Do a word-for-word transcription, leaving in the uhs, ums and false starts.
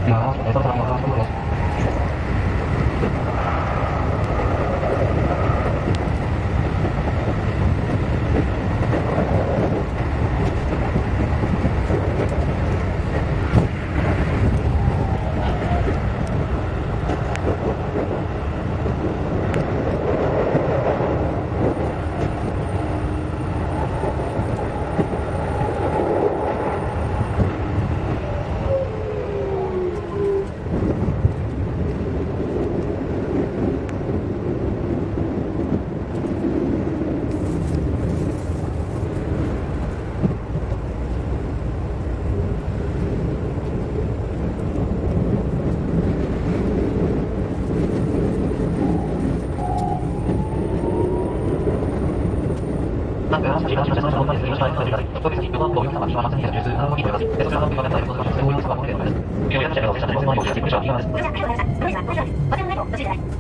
やー、それそれそれそれそれそれ。なんか、話がしました。その本番です。よろしくお願いします。お手先、横浜をよんさん番、今、まさにやるジュース、なな号機と言います。で、そちらの番組がないことが、それをよんさん番のでございます。いろいろな社会をおっしゃって、ごせんまん円をお知らせしました。いかがですか？